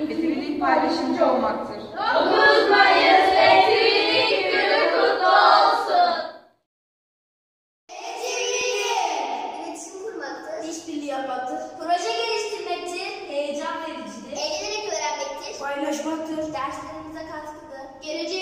Etkinlik paylaşımcı olmaktır. 9 Mayıs Etkinlik Günü kutlu olsun. İletişim kurmaktır. İşbirliği yapmaktır. Proje geliştirmektir. Heyecan vericidir. Eğlenerek öğrenmektir. Paylaşmaktır. Derslerimize katkıdır. Geleceğe